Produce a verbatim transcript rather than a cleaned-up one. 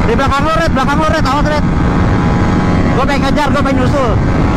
Di belakang lu, Red, belakang lu, Red, awas, Red. Gue pengen ngejar, gue pengen nyusul.